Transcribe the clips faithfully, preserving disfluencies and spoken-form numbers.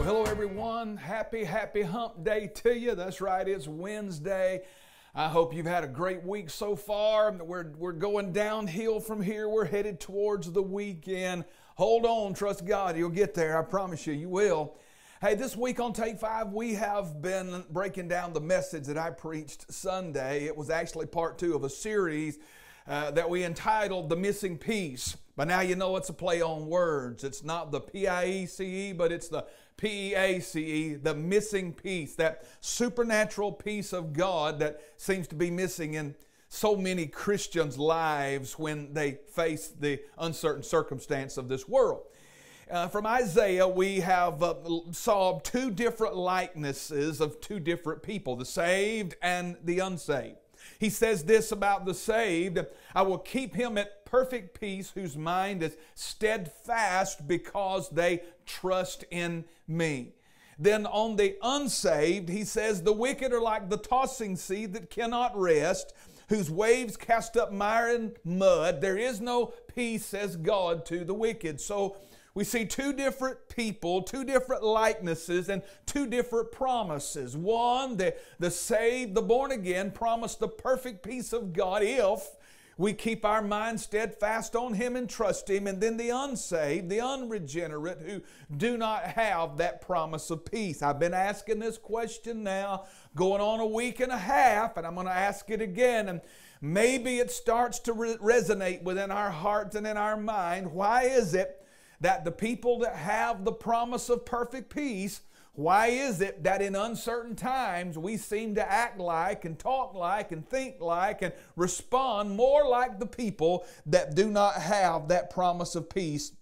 Well, hello everyone. Happy, happy hump day to you. That's right, it's Wednesday. I hope you've had a great week so far. We're, we're going downhill from here. We're headed towards the weekend. Hold on, trust God, you'll get there. I promise you, you will. Hey, this week on Take Five, we have been breaking down the message that I preached Sunday. It was actually part two of a series uh, that we entitled The Missing Piece. But now you know it's a play on words. It's not the P I E C E, but it's the P E A C E, the missing piece, that supernatural piece of God that seems to be missing in so many Christians' lives when they face the uncertain circumstance of this world. Uh, from Isaiah, we have uh, saw two different likenesses of two different people, the saved and the unsaved. He says this about the saved: I will keep him at perfect peace whose mind is steadfast because they trust in me. Then on the unsaved, he says, the wicked are like the tossing sea that cannot rest, whose waves cast up mire and mud. There is no peace, says God, to the wicked. So we see two different people, two different likenesses, and two different promises. One, the, the saved, the born again, promise the perfect peace of God if we keep our mind steadfast on Him and trust Him. And then the unsaved, the unregenerate, who do not have that promise of peace. I've been asking this question now, going on a week and a half, and I'm going to ask it again. And maybe it starts to re- resonate within our hearts and in our mind. Why is it that the people that have the promise of perfect peace, why is it that in uncertain times we seem to act like and talk like and think like and respond more like the people that do not have that promise of peace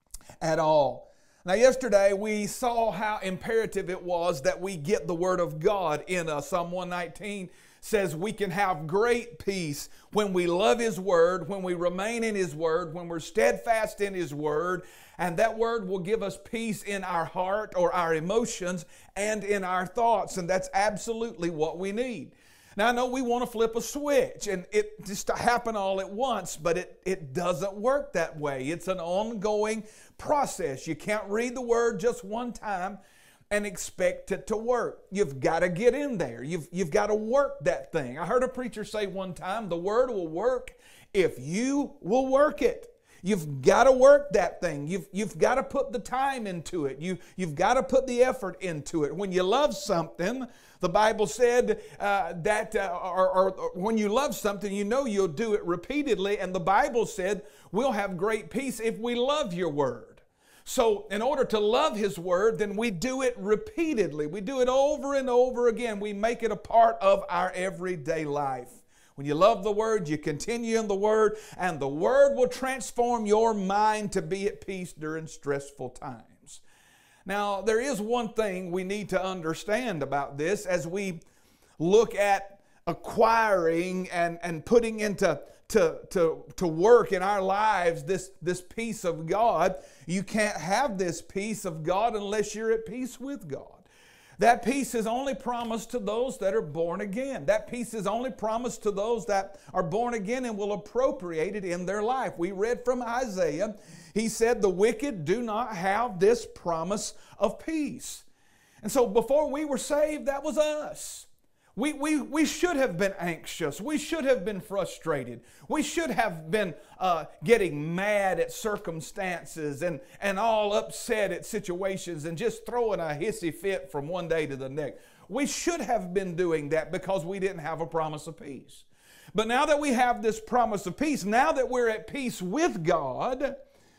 at all? Now, yesterday we saw how imperative it was that we get the Word of God in us. Psalm one nineteen says we can have great peace when we love His Word, when we remain in His Word, when we're steadfast in His Word, and that Word will give us peace in our heart or our emotions and in our thoughts, and that's absolutely what we need. Now, I know we want to flip a switch and it just to happen all at once, but it, it doesn't work that way. It's an ongoing process. You can't read the Word just one time and expect it to work. You've got to get in there. You've, you've got to work that thing. I heard a preacher say one time, the Word will work if you will work it. You've got to work that thing. You've, you've got to put the time into it. You, you've got to put the effort into it. When you love something, the Bible said uh, that, uh, or, or, or when you love something, you know you'll do it repeatedly. And the Bible said we'll have great peace if we love your Word. So in order to love His Word, then we do it repeatedly. We do it over and over again. We make it a part of our everyday life. When you love the Word, you continue in the Word, and the Word will transform your mind to be at peace during stressful times. Now, there is one thing we need to understand about this as we look at acquiring and, and putting into to, to, to work in our lives this, this peace of God. You can't have this peace of God unless you're at peace with God. That peace is only promised to those that are born again. That peace is only promised to those that are born again and will appropriate it in their life. We read from Isaiah. He said, the wicked do not have this promise of peace. And so before we were saved, that was us. We, we, we should have been anxious. We should have been frustrated. We should have been uh, getting mad at circumstances and, and all upset at situations and just throwing a hissy fit from one day to the next. We should have been doing that because we didn't have a promise of peace. But now that we have this promise of peace, now that we're at peace with God,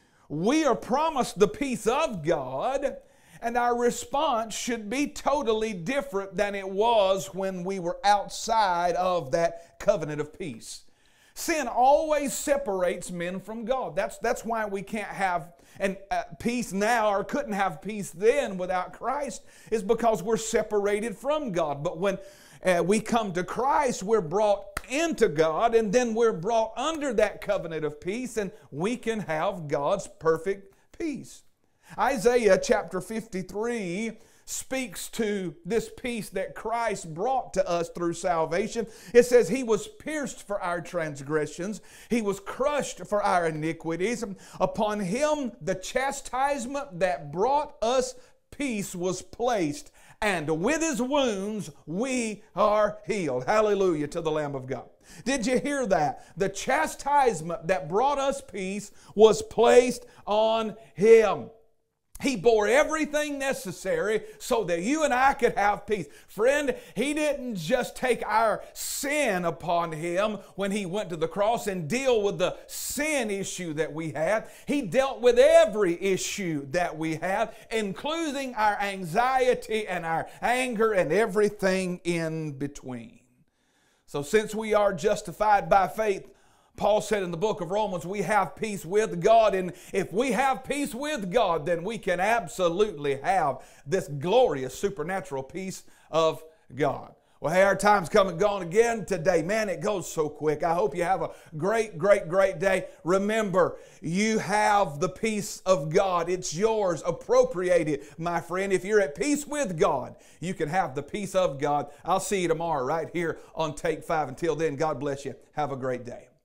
we are promised the peace of God. And our response should be totally different than it was when we were outside of that covenant of peace. Sin always separates men from God. That's, that's why we can't have an, uh, peace now or couldn't have peace then without Christ, is because we're separated from God. But when uh, we come to Christ, we're brought into God, and then we're brought under that covenant of peace, and we can have God's perfect peace. Isaiah chapter fifty-three speaks to this peace that Christ brought to us through salvation. It says, He was pierced for our transgressions. He was crushed for our iniquities. Upon Him the chastisement that brought us peace was placed, and with His wounds we are healed. Hallelujah to the Lamb of God. Did you hear that? The chastisement that brought us peace was placed on Him. He bore everything necessary so that you and I could have peace. Friend, He didn't just take our sin upon Him when He went to the cross and deal with the sin issue that we had. He dealt with every issue that we had, including our anxiety and our anger and everything in between. So since we are justified by faith, Paul said in the book of Romans, we have peace with God. And if we have peace with God, then we can absolutely have this glorious supernatural peace of God. Well, hey, our time's come and gone again today. Man, it goes so quick. I hope you have a great, great, great day. Remember, you have the peace of God. It's yours. Appropriate it, my friend. If you're at peace with God, you can have the peace of God. I'll see you tomorrow right here on Take Five. Until then, God bless you. Have a great day.